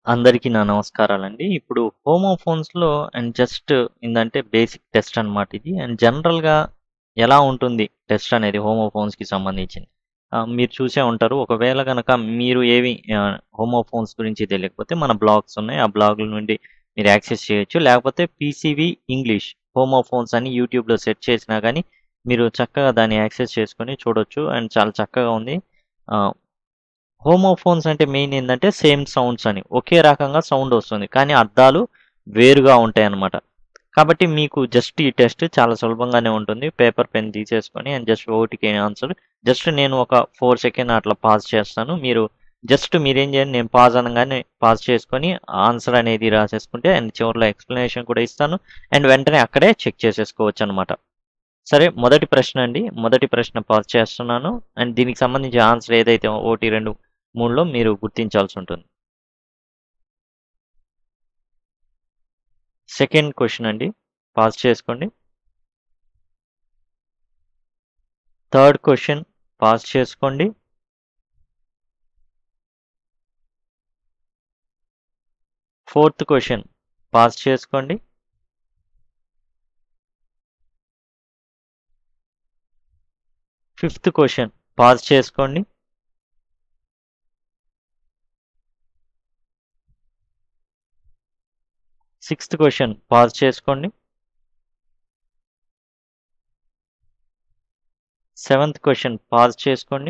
అందరికీ నా నమస్కారాలండి. ఇప్పుడు హోమోఫోన్స్‌లో అండ్ జస్ట్ ఏందంటే బేసిక్ టెస్ట్ అన్నమాట ఇది. అండ్ జనరల్‌గా ఎలా ఉంటుంది టెస్ట్ అనేది హోమోఫోన్స్‌కి సంబంధించింది. మీరు చూసే ఉంటారు. ఒకవేళ గనక మీరు హోమోఫోన్స్ గురించి తెలియకపోతే మన బ్లాగ్స్ ఉన్నాయి. ఆ బ్లాగుల నుండి మీరు యాక్సెస్ చేయొచ్చు. లేకపోతే పీసీవీ ఇంగ్లీష్ హోమోఫోన్స్ అని యూట్యూబ్‌లో సెర్చ్ చేసినా గానీ మీరు చక్కగా దాన్ని యాక్సెస్ చేసుకొని చూడొచ్చు. అండ్ చాలా చక్కగా ఉంది. ఆహ్, హోమోఫోన్స్ అంటే మెయిన్ ఏందంటే సేమ్ సౌండ్స్ అని. ఒకే రకంగా సౌండ్ వస్తుంది. కానీ అర్థాలు వేరుగా ఉంటాయన్నమాట. కాబట్టి మీకు జస్ట్ ఈ టెస్ట్ చాలా సులభంగానే ఉంటుంది. పేపర్, పెన్ తీసేసుకొని అండ్ జస్ట్ ఓటికి ఆన్సర్. జస్ట్ నేను ఒక 4 సెకండ్ అట్లా పాజ్ చేస్తాను. మీరేం చేయండి, నేను పాజ్ అనంగానే పాజ్ చేసుకొని ఆన్సర్ అనేది రాసేసుకుంటే అండ్ చివరిలో ఎక్స్‌ప్లనేషన్ కూడా ఇస్తాను. అండ్ వెంటనే అక్కడే చెక్ చేసేసుకోవచ్చనమాట. సరే, మొదటి ప్రశ్న అండి. మొదటి ప్రశ్న పాజ్ చేస్తున్నాను. అండ్ దీనికి సంబంధించి ఆన్సర్ ఏదైతే 1, 2, 3లో మీరు గుర్తించాల్సి ఉంటుంది. సెకండ్ క్వెషన్ అండి. పాజ్ చేసుకోండి. థర్డ్ క్వెషన్ పాజ్ చేసుకోండి. ఫోర్త్ క్వెషన్ పాజ్ చేసుకోండి. ఫిఫ్త్ క్వెషన్ పాజ్ చేసుకోండి. సిక్స్త్ క్వెషన్ పాజ్ చేసుకోండి. సెవెంత్ క్వెషన్ పాజ్ చేసుకోండి.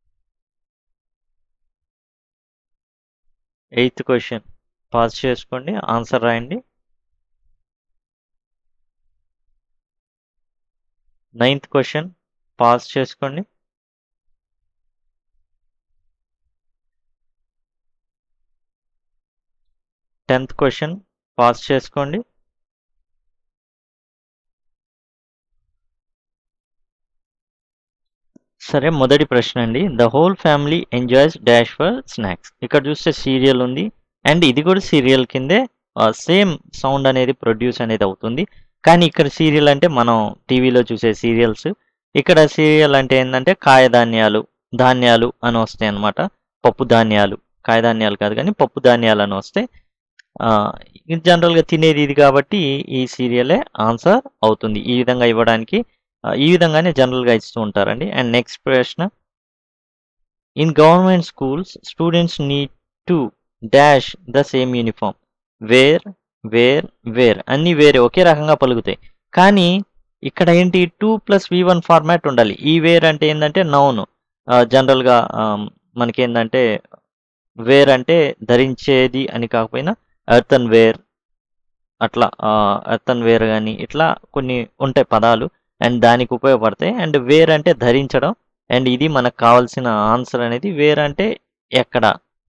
ఎయిత్ క్వెషన్ పాజ్ చేసుకోండి. ఆన్సర్ రాయండి. నైన్త్ క్వెషన్ పాజ్ చేసుకోండి. 10th క్వెషన్ పాజ్ చేసుకోండి. 'సరే, మొదటి ప్రశ్న అండి. The whole family enjoys dash for snacks. ఇక్కడ చూస్తే సీరియల్ ఉంది. అండ్ ఇది కూడా సీరియల్ కిందే సేమ్ సౌండ్ అనేది ప్రొడ్యూస్ అనేది అవుతుంది. కానీ ఇక్కడ సీరియల్ అంటే మనం టీవీలో చూసే సీరియల్స్. ఇక్కడ సీరియల్ అంటే ఏంటంటే కాయధాన్యాలు, ధాన్యాలు అని వస్తాయి అన్నమాట. పప్పు ధాన్యాలు, కాయధాన్యాలు కాదు కానీ పప్పు ధాన్యాలు అని వస్తాయి. ఇది జనరల్‌గా తినేది ఇది కాబట్టి ఈ సీరియలే ఆన్సర్ అవుతుంది. ఈ విధంగా ఇవ్వడానికి ఈ విధంగానే జనరల్‌గా ఇస్తూ ఉంటారండి. అండ్ నెక్స్ట్ ప్రశ్న. In government schools students need to dash the same uniform. Wear, wear, wear అన్నీ వేరే ఒకే రకంగా పలుకుతాయి. కానీ ఇక్కడ ఏంటి 2+V1 ఫార్మాట్ ఉండాలి. ఈ వేర్ అంటే ఏందంటే నౌన్. జనరల్‌గా మనకేందంటే వేర్ అంటే ధరించేది అని కాకపోయినా ఎర్తన్ వేర్ అట్లా ఎర్తన్ వేర్ గాని ఇట్లా కొన్ని ఉంటాయి పదాలు. అండ్ దానికి ఉపయోగపడతాయి. అండ్ వేర్ అంటే ధరించడం. అండ్ ఇది మనకు కావాల్సిన ఆన్సర్ అనేది వేర్ అంటే ఎక్కడ.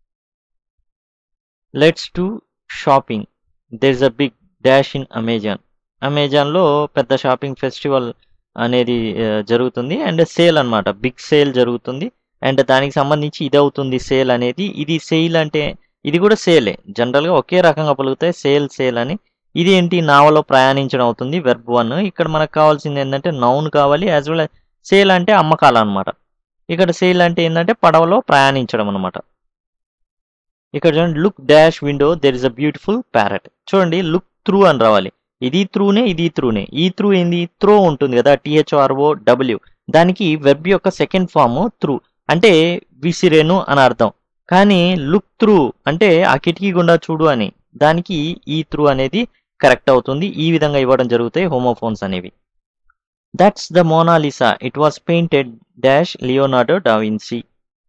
Let's do shopping. There is a big dash in Amazon. అమెజాన్‌లో పెద్ద షాపింగ్ ఫెస్టివల్ అనేది జరుగుతుంది. అండ్ సేల్ అన్నమాట. బిగ్ సేల్ జరుగుతుంది. అండ్ దానికి సంబంధించి ఇదవుతుంది సేల్ అనేది. ఇది సేల్ అంటే ఇది కూడా సేలే. జనరల్‌గా ఒకే రకంగా పలుకుతాయి. సేల్, సేల్ అని. ఇదేంటి నావలో ప్రయాణించడం అవుతుంది. వెర్బ్ 1. ఇక్కడ మనకు కావాల్సింది ఏందంటే నౌన్ కావాలి. యాజ్ వెల్ యాజ్ సేల్ అంటే అమ్మకాలన్నమాట. ఇక్కడ సేల్ అంటే ఏందంటే పడవలో ప్రయాణించడం అన్నమాట. ఇక్కడ చూడండి, look dash window there is a beautiful parrot. చూడండి, లుక్ త్రూ అని రావాలి. ఇది త్రూనే, ఇది త్రూనే. ఈ త్రూ ఏంది? త్రో ఉంటుంది కదా, THROW. దానికి వెర్బ్ యొక్క సెకండ్ ఫామ్ త్రూ. అంటే విసిరేను అని అర్థం. కానీ లుక్ త్రూ అంటే ఆ కిటికీ గుండా చూడు అని. దానికి ఈ త్రూ అనేది కరెక్ట్ అవుతుంది. ఈ విధంగా ఇవ్వడం జరుగుతాయి హోమోఫోన్స్ అనేవి. That's the Mona Lisa. It was painted dash Leonardo da Vinci.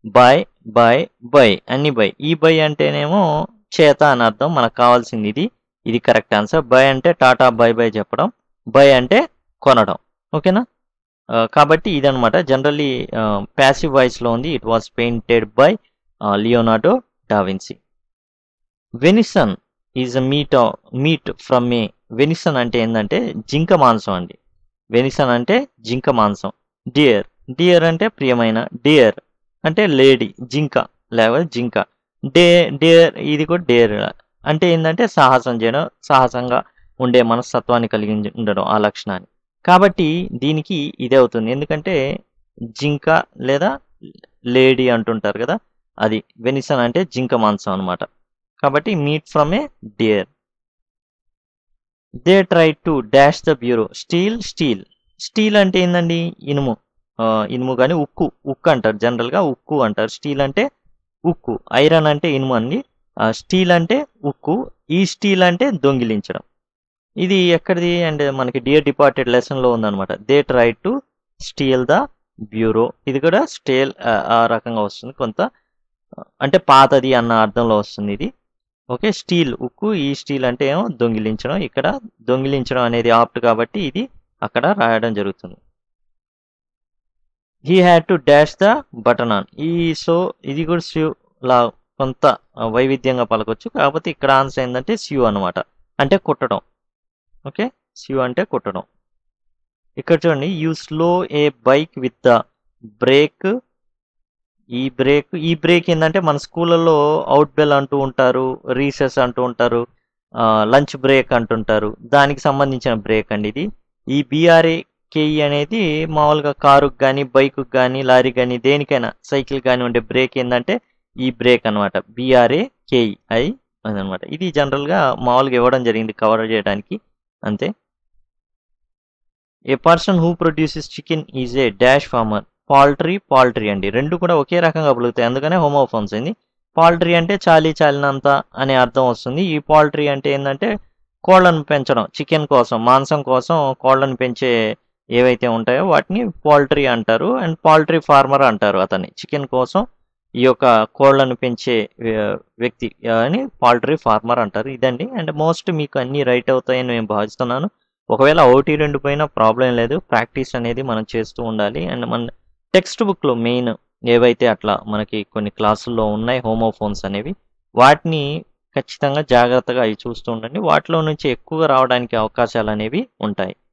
By అన్ని బై. ఈ బై అంటేనేమో చేత అని అర్థం. మనకు కావాల్సింది ఇది. ఇది కరెక్ట్ ఆన్సర్. బై అంటే టాటా బై బై చెప్పడం. బై అంటే కొనడం. ఓకేనా? కాబట్టి ఇదనమాట. జనరల్లీ ప్యాసివ్ వాయిస్లో ఉంది. It was painted by Leonardo da Vinci. Venison is a meat from a. Venison అంటే ఏంటంటే జింక మాంసం అండి. వెనిసన్ అంటే జింక మాంసం. డియర్, డియర్ అంటే ప్రియమైన. డియర్ అంటే లేడీ, జింక లేకపోతే జింక. డేర్ ఇది కూడా డేర్ అంటే ఏంటంటే సాహసం చేయడం, సాహసంగా ఉండే మనస్తత్వాన్ని కలిగి ఉండడం, ఆ లక్షణాన్ని. కాబట్టి దీనికి ఇదే అవుతుంది. ఎందుకంటే జింక లేదా లేడీ అంటుంటారు కదా, అది వెనిసన్ అంటే జింక మాంసం అనమాట. కాబట్టి meat from a deer. They try to dash the bureau. Steel అంటే ఏందండి? ఇనుము. ఇనుము కానీ ఉక్కు అంటారు, జనరల్గా ఉక్కు అంటారు. స్టీల్ అంటే ఉక్కు, ఐరన్ అంటే ఇనుము అండి. స్టీల్ అంటే ఉక్కు, ఈ స్టీల్ అంటే దొంగిలించడం. ఇది ఎక్కడిది అండ్ మనకి డియర్ డిపార్టెడ్ లెసన్లో ఉందన్నమాట. They try to steal the bureau. ఇది కూడా స్టీల్ ఆ రకంగా వస్తుంది, కొంత అంటే పాతది అన్న అర్థంలో వస్తుంది ఇది. ఓకే, స్టీల్ ఉక్కు, ఈ స్టీల్ అంటే ఏమో దొంగిలించడం. ఇక్కడ దొంగిలించడం అనేది ఆప్ట్ కాబట్టి ఇది అక్కడ రాయడం జరుగుతుంది. He had to dash the button on. So ఇది కూడా స్యూ లా కొంత వైవిధ్యంగా పలకొచ్చు, కాకపోతే ఇక్కడ ఆన్సర్ ఏంటంటే స్యూ అనమాట, అంటే కుట్టడం. ఓకే, స్యూ అంటే కుట్టడం. ఇక్కడ చూడండి, you slow a bike with the brake. ఈ బ్రేక్ ఏంటంటే మన స్కూళ్ళలో అవుట్ బెల్ అంటూ ఉంటారు, రీసెస్ అంటూ ఉంటారు, లంచ్ బ్రేక్ అంటుంటారు, దానికి సంబంధించిన బ్రేక్ అండి ఇది. ఈ BRAKE అనేది మామూలుగా కారుకు కానీ, బైకు కానీ, లారీ కానీ, దేనికైనా, సైకిల్ కానీ ఉండే బ్రేక్ ఏంటంటే ఈ బ్రేక్ అనమాట, BRAKE అదనమాట. ఇది జనరల్గా మామూలుగా ఇవ్వడం జరిగింది కవర్ చేయడానికి, అంతే. A person who produces chicken is a dash farmer. Poultry అండి, రెండు కూడా ఒకే రకంగా పలుకుతాయి, అందుకనే హోమోఫోన్స్ అయింది. పాల్ట్రీ అంటే చాలినంత అనే అర్థం వస్తుంది. ఈ పాల్ట్రీ అంటే ఏంటంటే కోళ్లను పెంచడం, చికెన్ కోసం, మాంసం కోసం కోళ్లను పెంచే ఏవైతే ఉంటాయో వాటిని పౌల్ట్రీ అంటారు. అండ్ పౌల్ట్రీ ఫార్మర్ అంటారు అతన్ని, చికెన్ కోసం ఈ యొక్క కోళ్లను పెంచే వ్యక్తి అని పౌల్ట్రీ ఫార్మర్ అంటారు. ఇదండి. అండ్ మోస్ట్ మీకు అన్నీ రైట్ అవుతాయని నేను భావిస్తున్నాను. ఒకవేళ 1-2 పోయినా ప్రాబ్లం లేదు, ప్రాక్టీస్ అనేది మనం చేస్తూ ఉండాలి. అండ్ మన టెక్స్ట్ బుక్లో మెయిన్ ఏవైతే అట్లా మనకి కొన్ని క్లాసుల్లో ఉన్నాయి హోమోఫోన్స్ అనేవి, వాటిని ఖచ్చితంగా జాగ్రత్తగా అవి చూస్తూ ఉండండి. వాటిలో నుంచి ఎక్కువగా రావడానికి అవకాశాలు అనేవి ఉంటాయి.